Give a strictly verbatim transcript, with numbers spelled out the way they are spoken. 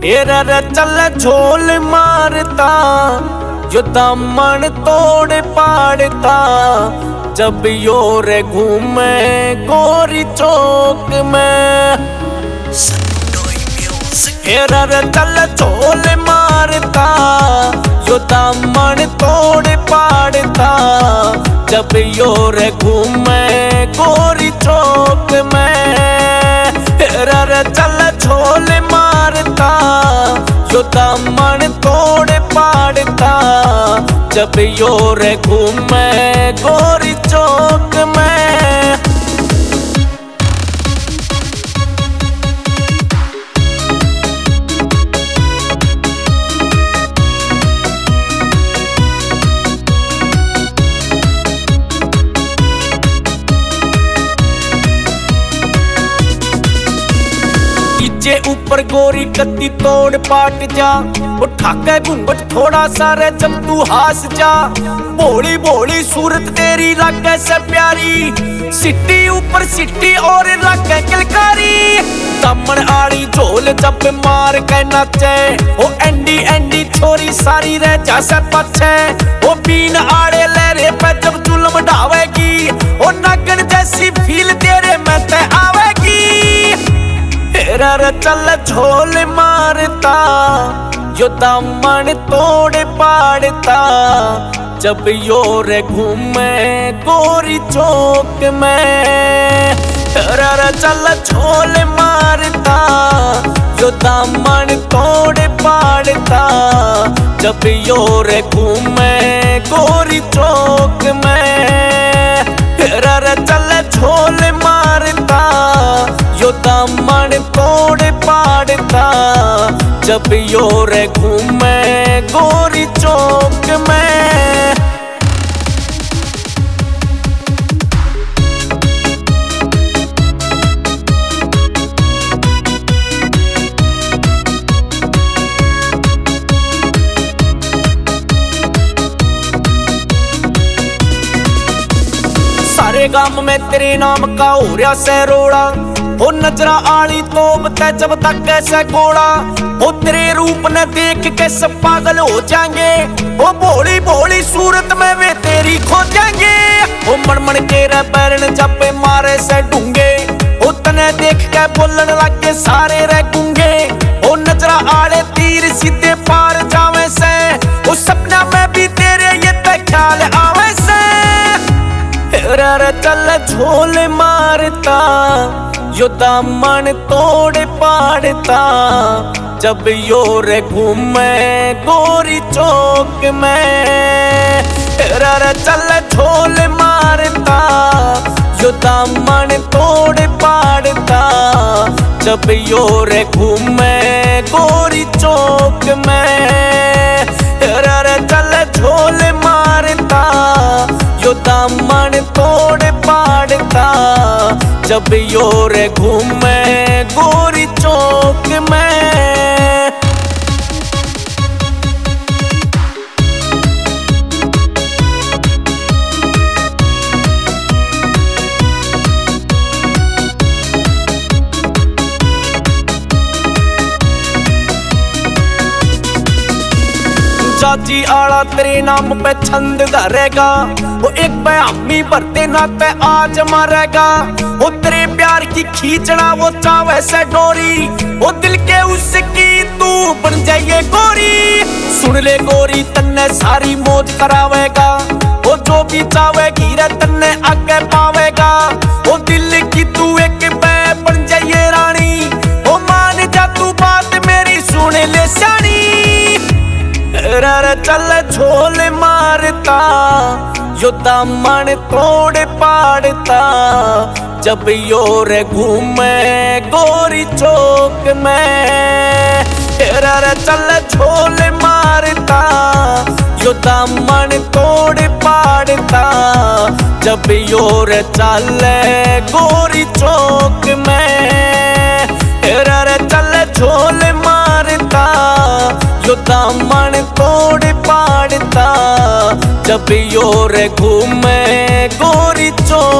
Error चल झोल मारता जो दामन तोड़ पाड़ता जब योर घूमे गोरी चौक में। एरर चल झोल मारता जो दामन तोड़ पाड़ता जब योर घूमे गोरी चौक में। एरर चल झोल मारता जो दामन तोड़ पाड़ता जब योर घूमे गोरी चौक में। जे ऊपर गोरी कत्ती तोड़ पाट जा उठा के घूंघट थोड़ा सा रे जब तू हास जा। भोली भोली सूरत तेरी लागे से प्यारी सिट्टी ऊपर सिट्टी और लागे किलकारी। दामन आड़ी झोल जब मार के नाचे ओ एंडी एंडी छोरी सारी रह जा से पाछे। ओ बीन आड़े लहरे पे जब जुल्म ढावेगी ओ नागन जैसी फील तेरे में ते आवेगी। एरर चल झोल मारता जो दामन तोड़ पाड़ता जब योर घूमे गोरी चौक में। एरर चल झोल मारता जो दामन तोड़ पाड़ता जब योर घूमे गोरी चौक में। एरर चल झोल मारता जो दामन तोड़ पाड़ता जब योर घूमे गोरी चौक में। सारे गांव में तेरे नाम का हो रहा से रोड़ा ओ नजरा आली तोप ते जब तक कैसे गोड़ा। ओ तेरे रूप ने देख के सब पागल हो जाएंगे ओ भोली भोली सूरत में वे तेरी खो जाएंगे। ओ मणमण के रे पैरन जब मारे से ढूंगे ओ तने देख के बोलन लगे सारे रे गूंगे। ओ नजरा आले तीर सीधे पार जावे से ओ सपना में भी तेरे ये ते ख्याल आवे से। एरर चल झोल मारता जो दामन तोड़ पाड़ता जब योर घूमे गोरी चौक में। एरर चल झोल मारता जो दामन तोड़ पाड़ता जब योर घूमे गोरी चौक में। एरर चल झोल मारता जो दामन तोड़ पाड़ता जब योर घूमे गोरी चौक में। जाजी आला तेरे नाम पे छंद धरेगा वो एक बयामी भरते नाते आज मारेगा। वो तेरे प्यार की खींचना वो चावे से डोरी वो दिल के उसकी तू बन जाइए गोरी। सुन ले गोरी तन्ने सारी मौज करावेगा वो जो भी चावेगी रे तन्ने आगे पावेगा। वो दिल की तू एक बै बन जाइए रानी वो मान जा तू बात मेरी सुन ले स्यानी। एरर चल झोल मारता जो दामन तोड़ पाड़ता जब योर घूमे गोरी चौक में। एरर चल झोल मारता जो दामन तोड़ पाड़ता जब योर चले गोरी चौक में। एरर चल झोल मारता जो दामन तोड़ पाड़ता जब योर घूमे गोरी चौक